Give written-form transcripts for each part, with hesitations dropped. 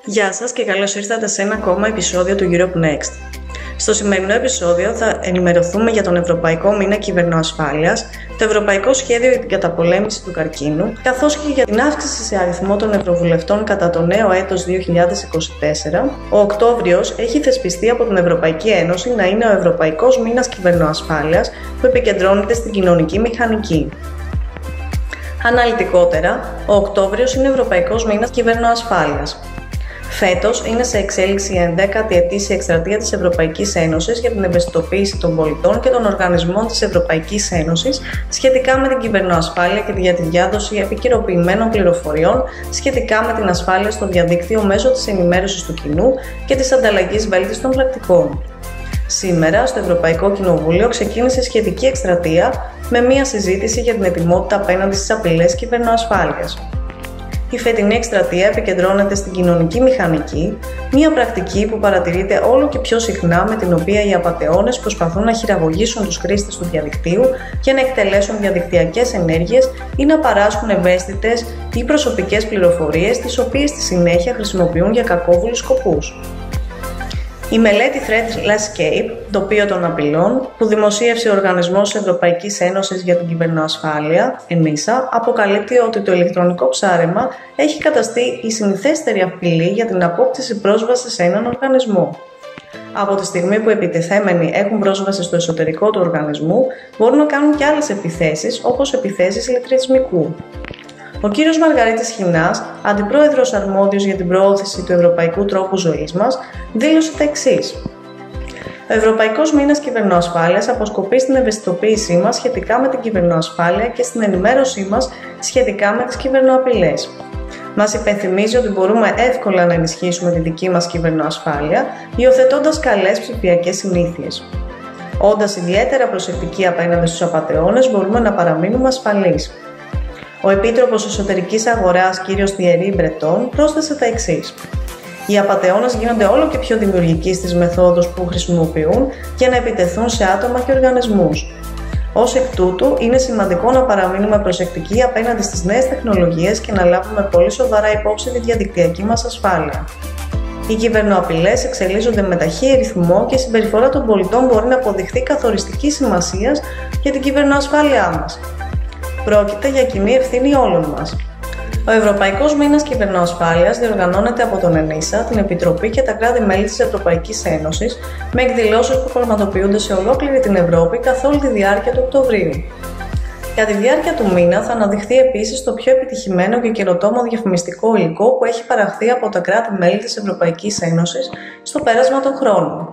Γεια σας και καλώς ήρθατε σε ένα ακόμα επεισόδιο του Europe Next. Στο σημερινό επεισόδιο θα ενημερωθούμε για τον Ευρωπαϊκό Μήνα Κυβερνοασφάλειας, το Ευρωπαϊκό Σχέδιο για την Καταπολέμηση του Καρκίνου, καθώς και για την αύξηση σε αριθμό των Ευρωβουλευτών κατά το νέο έτος 2024. Ο Οκτώβριος έχει θεσπιστεί από την Ευρωπαϊκή Ένωση να είναι ο Ευρωπαϊκός Μήνας Κυβερνοασφάλειας που επικεντρώνεται στην κοινωνική μηχανική. Αναλυτικότερα, ο Οκτώβριος είναι Ευρωπαϊκός Μήνας Κυβερνοασφάλειας. Φέτος είναι σε εξέλιξη η 11η ετήσια εκστρατεία της Ευρωπαϊκής Ένωσης για την ευαισθητοποίηση των πολιτών και των οργανισμών της Ευρωπαϊκής Ένωσης σχετικά με την κυβερνοασφάλεια και για τη διάδοση επικαιροποιημένων πληροφοριών σχετικά με την ασφάλεια στο διαδίκτυο μέσω της ενημέρωσης του κοινού και της ανταλλαγής βέλτιστων πρακτικών. Σήμερα, στο Ευρωπαϊκό Κοινοβούλιο ξεκίνησε σχετική εκστρατεία με μία συζήτηση για την ετοιμότητα απέναντι στις απειλές κυβερνοασφάλειας. Η φετινή εκστρατεία επικεντρώνεται στην κοινωνική μηχανική, μία πρακτική που παρατηρείται όλο και πιο συχνά με την οποία οι απατεώνες προσπαθούν να χειραγωγήσουν τους χρήστες του διαδικτύου για να εκτελέσουν διαδικτυακές ενέργειες ή να παράσχουν ευαίσθητες ή προσωπικές πληροφορίες, τις οποίες στη συνέχεια χρησιμοποιούν για κακόβουλους σκοπούς. Η μελέτη ThreatLandscape, τοπίο των απειλών, που δημοσίευσε ο Οργανισμός Ευρωπαϊκής Ένωσης για την Κυβερνοασφάλεια, ENISA, αποκαλύπτει ότι το ηλεκτρονικό ψάρεμα έχει καταστεί η συνηθέστερη απειλή για την απόκτηση πρόσβασης σε έναν οργανισμό. Από τη στιγμή που οι επιτεθέμενοι έχουν πρόσβαση στο εσωτερικό του οργανισμού, μπορούν να κάνουν και άλλες επιθέσεις, όπως επιθέσεις ηλεκτρισμικού. Ο κύριος Μαργαρίτης Χινάς, αντιπρόεδρος αρμόδιος για την προώθηση του ευρωπαϊκού τρόπου ζωής μας, δήλωσε τα εξής. Ο Ευρωπαϊκός Μήνας Κυβερνοασφάλειας αποσκοπεί στην ευαισθητοποίησή μας σχετικά με την κυβερνοασφάλεια και στην ενημέρωσή μας σχετικά με τις κυβερνοαπειλές. Μας υπενθυμίζει ότι μπορούμε εύκολα να ενισχύσουμε τη δική μας κυβερνοασφάλεια, υιοθετώντας καλές ψηφιακές συνήθειες. Όντας ιδιαίτερα προσεκτικοί απέναντι στους απατεώνες, μπορούμε να παραμείνουμε ασφαλείς. Ο Επίτροπος Εσωτερικής Αγοράς, κ. Thierry Breton, πρόσθεσε τα εξής. Οι απατεώνες γίνονται όλο και πιο δημιουργικοί στις μεθόδους που χρησιμοποιούν για να επιτεθούν σε άτομα και οργανισμούς. Ως εκ τούτου, είναι σημαντικό να παραμείνουμε προσεκτικοί απέναντι στις νέες τεχνολογίες και να λάβουμε πολύ σοβαρά υπόψη τη διαδικτυακή μας ασφάλεια. Οι κυβερνοαπειλές εξελίσσονται με ταχύ ρυθμό και η συμπεριφορά των πολιτών μπορεί να αποδειχθεί καθοριστικής σημασίας για την κυβερνοασφάλειά μας. Πρόκειται για κοινή ευθύνη όλων μας. Ο Ευρωπαϊκός Μήνας Κυβερνοασφάλειας διοργανώνεται από τον ENISA, την Επιτροπή και τα κράτη-μέλη της Ευρωπαϊκής Ένωσης με εκδηλώσεις που πραγματοποιούνται σε ολόκληρη την Ευρώπη καθ' όλη τη διάρκεια του Οκτωβρίου. Κατά τη διάρκεια του μήνα θα αναδειχθεί επίσης το πιο επιτυχημένο και καινοτόμο διαφημιστικό υλικό που έχει παραχθεί από τα κράτη-μέλη της Ευρωπαϊκής Ένωσης στο πέρασμα των χρόνων.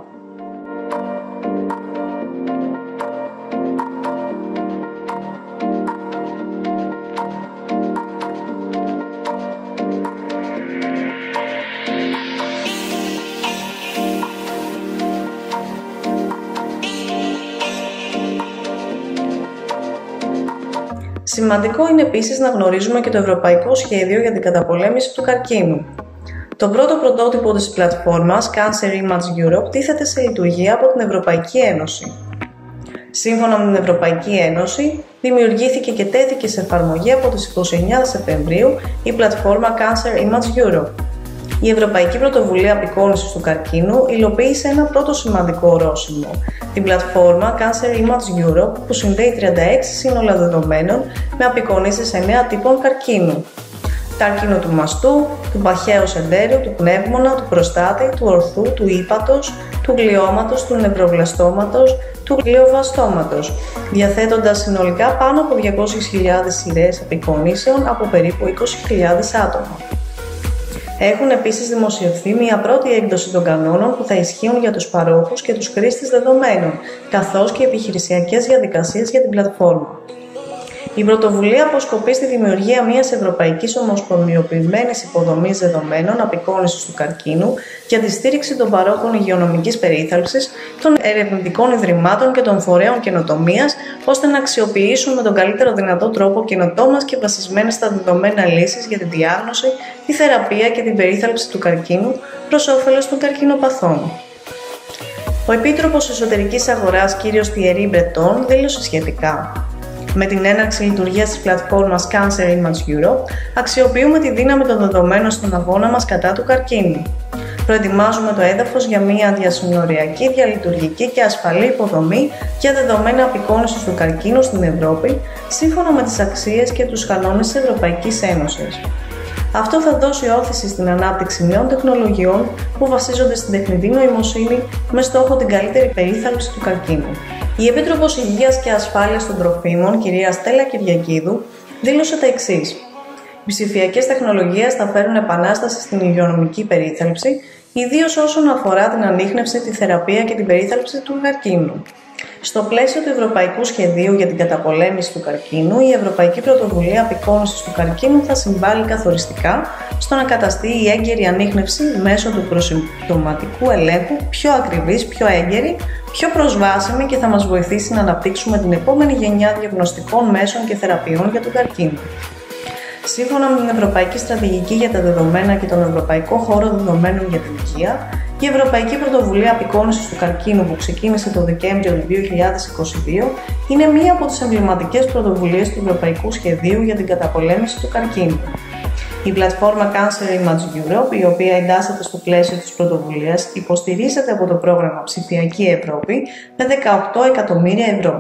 Σημαντικό είναι επίσης να γνωρίζουμε και το Ευρωπαϊκό Σχέδιο για την Καταπολέμηση του Καρκίνου. Το πρώτο πρωτότυπο της πλατφόρμας Cancer Image Europe τίθεται σε λειτουργία από την Ευρωπαϊκή Ένωση. Σύμφωνα με την Ευρωπαϊκή Ένωση, δημιουργήθηκε και τέθηκε σε εφαρμογή από τις 29 Σεπτεμβρίου η πλατφόρμα Cancer Image Europe. Η Ευρωπαϊκή Πρωτοβουλία Απεικόνησης του Καρκίνου υλοποίησε ένα πρώτο σημαντικό ορόσημο, την πλατφόρμα Cancer Image Europe, που συνδέει 36 σύνολα δεδομένων με απεικονίσεις 9 τύπων καρκίνου. Καρκίνο του μαστού, του παχαίου εντέρου, του πνεύμονα, του προστάτη, του ορθού, του ύπατος, του γλιώματος, του νευροβλαστώματος, του γλιοβαστώματος, διαθέτοντας συνολικά πάνω από 200.000 σειρές απεικονίσεων από περίπου 20.000 άτομα. Έχουν επίσης δημοσιευθεί μια πρώτη έκδοση των κανόνων που θα ισχύουν για τους παρόχους και τους χρήστες δεδομένων, καθώς και επιχειρησιακές διαδικασίες για την πλατφόρμα. Η πρωτοβουλία αποσκοπεί στη δημιουργία μιας ευρωπαϊκής ομοσπονδιοποιημένης υποδομής δεδομένων απεικόνησης του καρκίνου για τη στήριξη των παρόχων υγειονομικής περίθαλψης, των ερευνητικών ιδρυμάτων και των φορέων καινοτομίας, ώστε να αξιοποιήσουν με τον καλύτερο δυνατό τρόπο καινοτόμας και βασισμένες στα δεδομένα λύσεις για τη διάγνωση, τη θεραπεία και την περίθαλψη του καρκίνου προς όφελος των καρκινοπαθών. Ο Επίτροπος Εσωτερικής Αγοράς κ. Thierry Breton δήλωσε σχετικά. Με την έναρξη λειτουργίας της πλατφόρμας Cancer Image Europe, αξιοποιούμε τη δύναμη των δεδομένων στον αγώνα μας κατά του καρκίνου. Προετοιμάζουμε το έδαφος για μια διασυνοριακή, διαλειτουργική και ασφαλή υποδομή για δεδομένα απεικόνησης του καρκίνου στην Ευρώπη, σύμφωνα με τις αξίες και τους κανόνες της Ευρωπαϊκής Ένωσης. Αυτό θα δώσει όθηση στην ανάπτυξη νέων τεχνολογιών που βασίζονται στην τεχνητή νοημοσύνη με στόχο την καλύτερη περίθαλψη του καρκίνου. Η Επίτροπος Υγείας και Ασφάλειας των Τροφίμων, κυρία Στέλλα Κυριακίδου, δήλωσε τα εξής. Οι ψηφιακές τεχνολογίες θα φέρουν επανάσταση στην υγειονομική περίθαλψη, ιδίως όσον αφορά την ανίχνευση, τη θεραπεία και την περίθαλψη του καρκίνου. Στο πλαίσιο του Ευρωπαϊκού Σχεδίου για την καταπολέμηση του καρκίνου, η Ευρωπαϊκή Πρωτοβουλία Απεικόνησης του Καρκίνου θα συμβάλλει καθοριστικά στο να καταστεί η έγκαιρη ανίχνευση μέσω του προσυμπτωματικού ελέγχου πιο ακριβής, πιο έγκαιρη, πιο προσβάσιμη και θα μας βοηθήσει να αναπτύξουμε την επόμενη γενιά διαγνωστικών μέσων και θεραπείων για τον καρκίνο. Σύμφωνα με την Ευρωπαϊκή Στρατηγική για τα Δεδομένα και τον Ευρωπαϊκό Χώρο Δεδομένων για την Υγεία, η Ευρωπαϊκή Πρωτοβουλία Απεικόνησης του Καρκίνου που ξεκίνησε το Δεκέμβριο του 2022 είναι μία από τις εμβληματικές πρωτοβουλίες του Ευρωπαϊκού Σχεδίου για την καταπολέμηση του καρκίνου. Η πλατφόρμα Cancer Image Europe, η οποία εντάσσεται στο πλαίσιο της πρωτοβουλίας, υποστηρίζεται από το πρόγραμμα Ψηφιακή Ευρώπη με 18 εκατομμύρια ευρώ.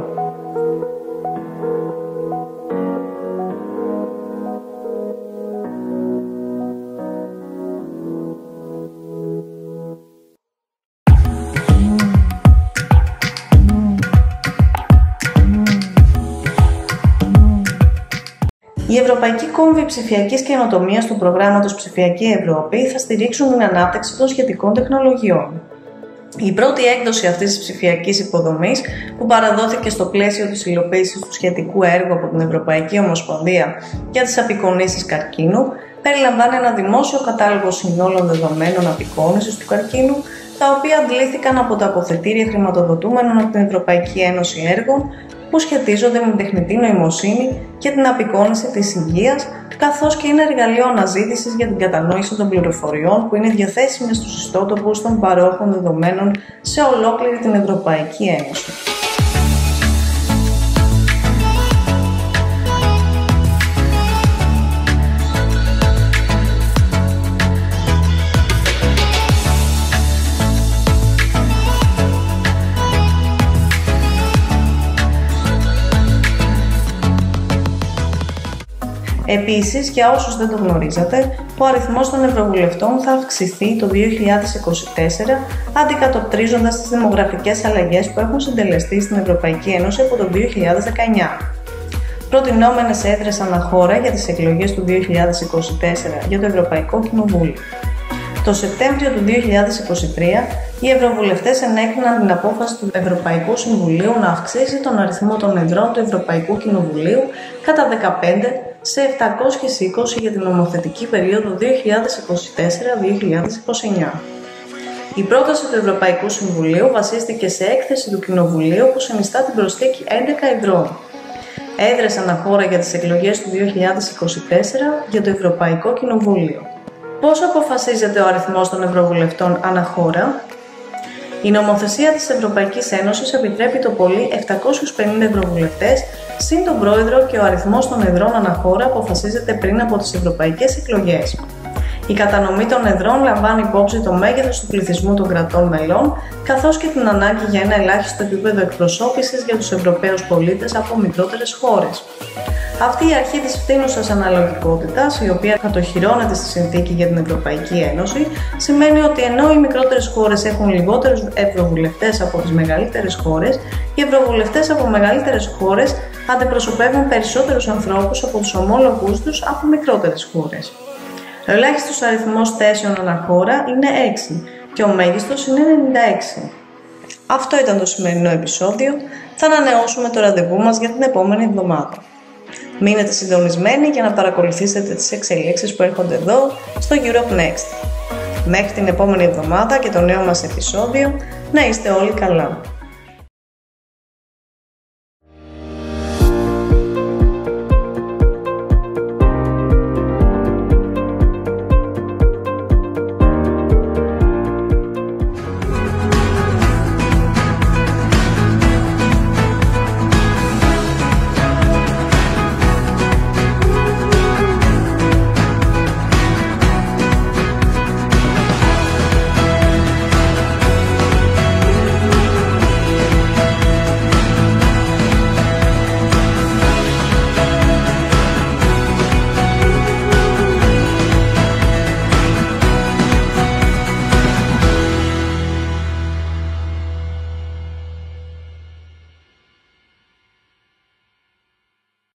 Οι Ευρωπαϊκοί Κόμβοι Ψηφιακής Καινοτομίας του προγράμματος Ψηφιακή Ευρώπη θα στηρίξουν την ανάπτυξη των σχετικών τεχνολογιών. Η πρώτη έκδοση αυτής της ψηφιακής υποδομής, που παραδόθηκε στο πλαίσιο της υλοποίησης του σχετικού έργου από την Ευρωπαϊκή Ομοσπονδία για τις απεικονίσεις καρκίνου, περιλαμβάνει ένα δημόσιο κατάλογο συνόλων δεδομένων απεικόνησης του καρκίνου, τα οποία αντλήθηκαν από τα αποθετήρια χρηματοδοτούμενων από την Ευρωπαϊκή Ένωση έργων που σχετίζονται με την τεχνητή νοημοσύνη και την απεικόνηση της υγείας, καθώς και είναι εργαλείο αναζήτησης για την κατανόηση των πληροφοριών που είναι διαθέσιμες στους ιστότοπους των παρόχων δεδομένων σε ολόκληρη την Ευρωπαϊκή Ένωση. Επίσης, για όσους δεν το γνωρίζατε, ο αριθμός των Ευρωβουλευτών θα αυξηθεί το 2024, αντικατοπτρίζοντας τις δημογραφικές αλλαγές που έχουν συντελεστεί στην Ευρωπαϊκή Ένωση από το 2019. Προτινόμενες έδρες αναχώρα για τις εκλογές του 2024 για το Ευρωπαϊκό Κοινοβούλιο. Το Σεπτέμβριο του 2023, οι Ευρωβουλευτές ενέκριναν την απόφαση του Ευρωπαϊκού Συμβουλίου να αυξήσει τον αριθμό των εδρών του Ευρωπαϊκού Κοινοβουλίου κατά 15 σε 720 για την νομοθετική περίοδο 2024-2029. Η πρόταση του Ευρωπαϊκού Συμβουλίου βασίστηκε σε έκθεση του Κοινοβουλίου που συνιστά την προσθήκη 11 εδρών. Έδρες αναχώρα για τις εκλογές του 2024 για το Ευρωπαϊκό Κοινοβούλιο. Πώς αποφασίζεται ο αριθμός των Ευρωβουλευτών αναχώρα? Η νομοθεσία της Ευρωπαϊκής Ένωσης επιτρέπει το πολύ 750 Ευρωβουλευτές συν τον Πρόεδρο και ο αριθμός των εδρών αναχώρα αποφασίζεται πριν από τις ευρωπαϊκές εκλογές. Η κατανομή των εδρών λαμβάνει υπόψη το μέγεθος του πληθυσμού των κρατών μελών, καθώς και την ανάγκη για ένα ελάχιστο επίπεδο εκπροσώπησης για τους Ευρωπαίους πολίτες από μικρότερες χώρες. Αυτή η αρχή της φθήνουσας αναλογικότητας, η οποία κατοχυρώνεται στη Συνθήκη για την Ευρωπαϊκή Ένωση, σημαίνει ότι ενώ οι μικρότερες χώρες έχουν λιγότερους ευρωβουλευτές από τις μεγαλύτερες χώρες, οι ευρωβουλευτές από μεγαλύτερες χώρες αντιπροσωπεύουν περισσότερους ανθρώπους από τους ομόλογους τους από μικρότερες χώρες. Ο ελάχιστος αριθμός θέσεων αναχώρα είναι 6 και ο μέγιστος είναι 96. Αυτό ήταν το σημερινό επεισόδιο. Θα ανανεώσουμε το ραντεβού μας για την επόμενη εβδομάδα. Μείνετε συντονισμένοι για να παρακολουθήσετε τις εξελίξεις που έρχονται εδώ στο Europe Next. Μέχρι την επόμενη εβδομάδα και το νέο μας επεισόδιο, να είστε όλοι καλά.